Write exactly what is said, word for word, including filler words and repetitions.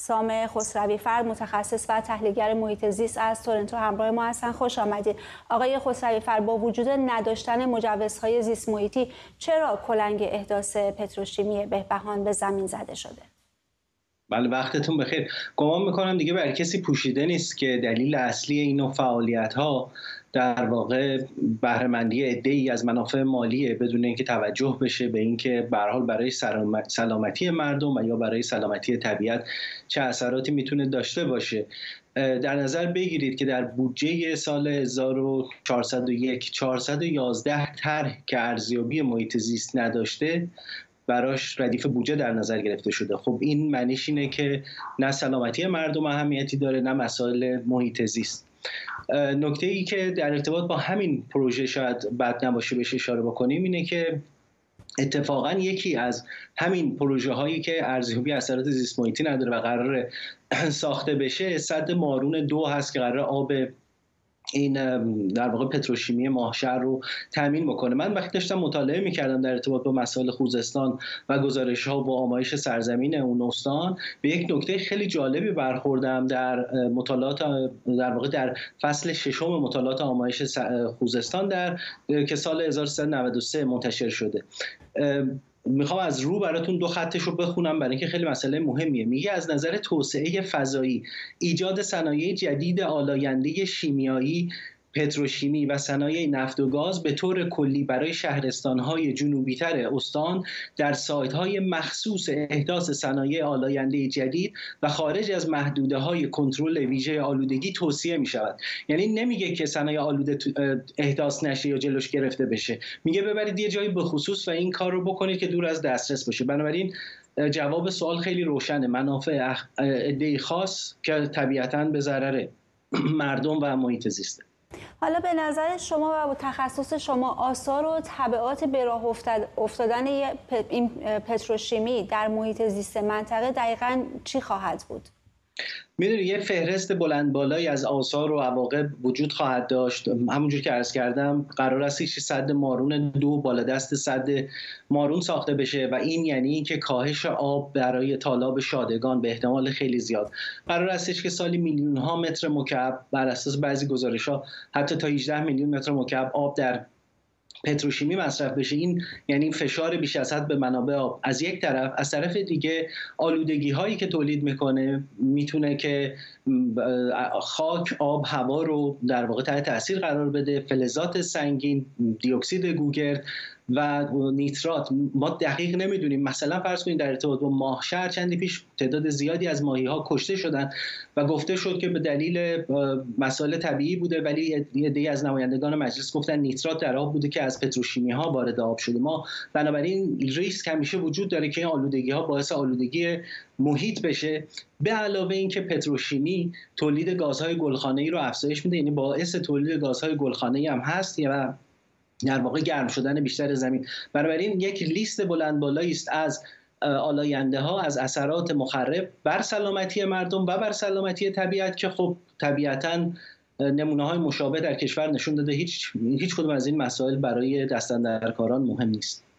سام خسروی فر، متخصص و تحلیلگر محیط زیست از تورنتو همراه ما هستند. خوش آمدید. آقای خسروی فر، با وجود نداشتن مجوزهای زیست محیطی چرا کلنگ احداث پتروشیمی بهبهان به زمین زده شده؟ بله، وقتتون بخیر. گمان میکنم دیگه بر کسی پوشیده نیست که دلیل اصلی این نوع فعالیت‌ها در واقع بهره‌مندی عده‌ای از منافع مالیه، بدون اینکه توجه بشه به اینکه به هر حال برای سلامتی مردم و یا برای سلامتی طبیعت چه اثراتی میتونه داشته باشه. در نظر بگیرید که در بودجه سال هزار و چهارصد و یک چهارصد و یازده طرح که ارزیابی محیط زیست نداشته براش ردیف بودجه در نظر گرفته شده. خب این معنیش اینه که نه سلامتی مردم اهمیتی داره، نه مسائل محیط زیست. نکته ای که در ارتباط با همین پروژه شاید بد نباشه بهش اشاره بکنیم اینه که اتفاقا یکی از همین پروژه هایی که ارزیابی اثرات زیست محیطی نداره و قرار ساخته بشه، سد مارون دو هست که قرار آب این در واقع پتروشیمی ماهشهر رو تامین بکنه. من وقتی داشتم مطالعه می‌کردم در ارتباط با مسائل خوزستان و گزارش‌ها و آمایش سرزمین اون استان، به یک نکته خیلی جالبی برخوردم در مطالعات در واقع در فصل ششم مطالعات آمایش خوزستان در که سال هزار و سیصد و نود و سه منتشر شده. میخوام از رو براتون دو خطش رو بخونم برای اینکه خیلی مسئله مهمیه. میگه از نظر توسعه فضایی، ایجاد صنایع جدید آلاینده شیمیایی، پتروشیمی و صنایع نفت و گاز به طور کلی برای شهرستان‌های جنوبی‌تر استان در سایت‌های مخصوص احداث صنایع آلاینده جدید و خارج از محدوده‌های کنترل ویژه آلودگی توصیه می‌شود. یعنی نمیگه که صنایع آلوده احداث نشه یا جلوش گرفته بشه، میگه ببرید یه جایی به خصوص و این کار رو بکنید که دور از دسترس باشه. بنابراین جواب سوال خیلی روشنه، منافع عده‌ای خاص که طبیعتاً به ضرر مردم و محیط زیسته. حالا به نظر شما و تخصص شما آثار و تبعات به راه افتادن این پتروشیمی در محیط زیست منطقه دقیقاً چی خواهد بود؟ میدونی یه فهرست بلند بالایی از آثار و عواقب وجود خواهد داشت. همونجور که عرض کردم قرار است که سد مارون دو بالادست سد مارون ساخته بشه و این یعنی اینکه کاهش آب برای تالاب شادگان به احتمال خیلی زیاد قرار است که سالی میلیون ها متر مکعب، بر اساس بعضی گزارش‌ها حتی تا هجده میلیون متر مکعب آب در پتروشیمی مصرف بشه. این یعنی فشار بیش از حد به منابع آب از یک طرف، از طرف دیگه آلودگی هایی که تولید میکنه میتونه که خاک، آب، هوا رو در واقع تحت تاثیر قرار بده. فلزات سنگین، دی اکسید گوگرد و نیترات، ما دقیق نمیدونیم. مثلا فرض کنید در ارتباط با ماهشهر چندی پیش تعداد زیادی از ماهی ها کشته شدن و گفته شد که به دلیل مسائل طبیعی بوده، ولی یه عده از نمایندگان مجلس گفتن نیترات در آب بوده که از پتروشیمی ها وارد آب شده. ما بنابراین ریسک همیشه وجود داره که این آلودگی ها باعث آلودگی محیط بشه. به علاوه اینکه پتروشیمی تولید گازهای گلخانه‌ای رو افزایش میده، یعنی باعث تولید گازهای گلخانه‌ای هم هست و در واقع گرم شدن بیشتر زمین. بنابراین یک لیست بلند بالایی است از آلاینده ها، از اثرات مخرب بر سلامتی مردم و بر سلامتی طبیعت که خب طبیعتاً نمونه های مشابه در کشور نشون داده هیچ هیچ کدوم از این مسائل برای دستاندرکاران مهم نیست.